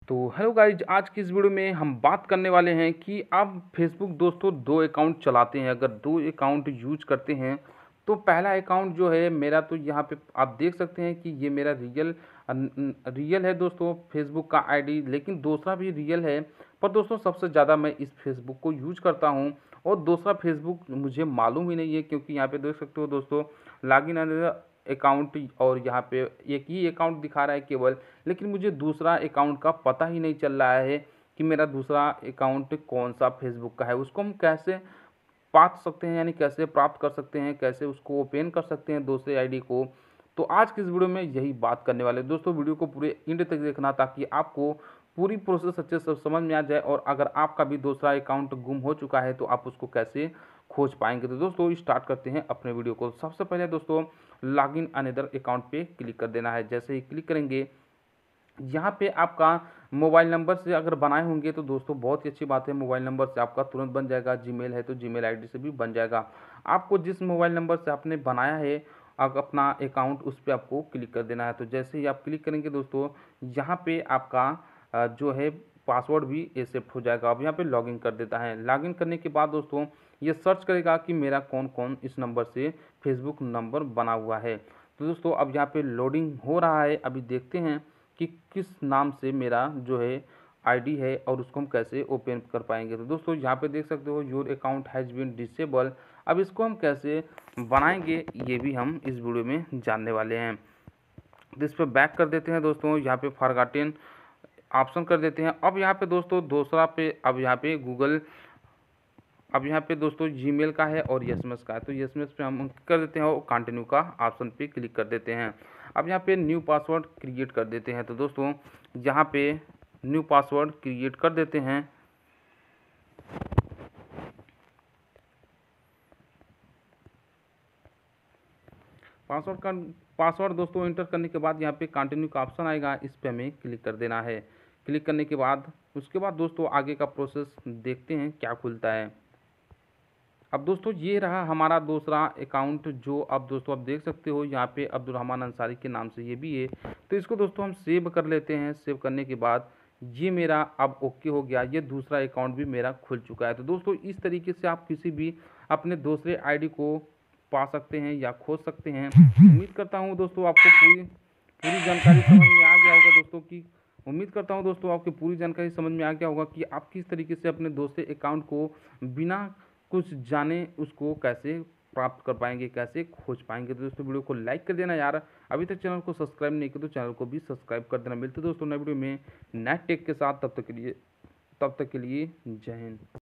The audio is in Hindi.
तो हेलो गाइज, आज की इस वीडियो में हम बात करने वाले हैं कि आप फेसबुक दोस्तों दो अकाउंट चलाते हैं। अगर दो अकाउंट यूज करते हैं तो पहला अकाउंट जो है मेरा, तो यहाँ पे आप देख सकते हैं कि ये मेरा रियल है दोस्तों फेसबुक का आईडी, लेकिन दूसरा भी रियल है। पर दोस्तों सबसे ज़्यादा मैं इस फेसबुक को यूज करता हूँ और दूसरा फेसबुक मुझे मालूम ही नहीं है, क्योंकि यहाँ पे देख सकते हो दोस्तों लॉगिन अकाउंट और यहाँ पे एक ही अकाउंट दिखा रहा है केवल, लेकिन मुझे दूसरा अकाउंट का पता ही नहीं चल रहा है कि मेरा दूसरा अकाउंट कौन सा फेसबुक का है। उसको हम कैसे पा सकते हैं, यानी कैसे प्राप्त कर सकते हैं, कैसे उसको ओपन कर सकते हैं दूसरे आईडी को। तो आज की इस वीडियो में यही बात करने वाले हैं दोस्तों। वीडियो को पूरे एंड तक देखना ताकि आपको पूरी प्रोसेस अच्छे से समझ में आ जाए, और अगर आपका भी दूसरा अकाउंट गुम हो चुका है तो आप उसको कैसे खोज पाएंगे। तो दोस्तों स्टार्ट करते हैं अपने वीडियो को। सबसे पहले दोस्तों लॉगिन अनदर अकाउंट पे क्लिक कर देना है। जैसे ही क्लिक करेंगे, यहाँ पे आपका मोबाइल नंबर से अगर बनाए होंगे तो दोस्तों बहुत ही अच्छी बात है, मोबाइल नंबर से आपका तुरंत बन जाएगा। जीमेल है तो जीमेल आईडी से भी बन जाएगा। आपको जिस मोबाइल नंबर से आपने बनाया है अपना अकाउंट, उस पर आपको क्लिक कर देना है। तो जैसे ही आप क्लिक करेंगे दोस्तों, यहाँ पे आपका जो है पासवर्ड भी एक्सेप्ट हो जाएगा। अब यहाँ पे लॉगिन कर देता है। लॉगिन करने के बाद दोस्तों ये सर्च करेगा कि मेरा कौन कौन इस नंबर से फेसबुक नंबर बना हुआ है। तो दोस्तों अब यहाँ पे लोडिंग हो रहा है। अभी देखते हैं कि किस नाम से मेरा जो है आईडी है और उसको हम कैसे ओपन कर पाएंगे। तो दोस्तों यहाँ पे देख सकते हो your account has been disable. अब इसको हम कैसे बनाएंगे ये भी हम इस वीडियो में जानने वाले हैं। तो इस पर बैक कर देते हैं दोस्तों। यहाँ पे फॉरगॉटन ऑप्शन कर देते हैं। अब यहाँ पे दोस्तों दूसरा पे अब यहाँ पे गूगल, अब यहाँ पे दोस्तों जीमेल का है और एसएमएस का है। तो एसएमएस पे हम कर देते हैं और कंटिन्यू का ऑप्शन पे क्लिक कर देते हैं। अब यहाँ पे न्यू पासवर्ड क्रिएट कर देते हैं। तो दोस्तों यहाँ पे न्यू पासवर्ड क्रिएट कर देते हैं। पासवर्ड दोस्तों एंटर करने के बाद यहाँ पे कंटिन्यू का ऑप्शन आएगा, इस पे हमें क्लिक कर देना है। क्लिक करने के बाद उसके बाद दोस्तों आगे का प्रोसेस देखते हैं क्या खुलता है। अब दोस्तों ये रहा हमारा दूसरा अकाउंट, जो अब दोस्तों आप देख सकते हो यहाँ पे अब्दुल रहमान अंसारी के नाम से ये भी है। तो इसको दोस्तों हम सेव कर लेते हैं। सेव करने के बाद ये मेरा अब ओके हो गया। ये दूसरा अकाउंट भी मेरा खुल चुका है। तो दोस्तों इस तरीके से आप किसी भी अपने दूसरे आईडी को पा सकते हैं या खोज सकते हैं। उम्मीद करता हूँ दोस्तों आपको पूरी पूरी जानकारी समझ में आ गया होगा दोस्तों की उम्मीद करता हूँ दोस्तों आपकी पूरी जानकारी समझ में आ गया होगा कि आप किस तरीके से अपने दूसरे अकाउंट को बिना कुछ जाने उसको कैसे प्राप्त कर पाएंगे, कैसे खोज पाएंगे। तो दोस्तों वीडियो को लाइक कर देना यार। अभी तक चैनल को सब्सक्राइब नहीं किया तो चैनल को भी सब्सक्राइब कर देना। मिलते दोस्तों नए वीडियो में नए टेक के साथ। तब तक के लिए जय हिंद।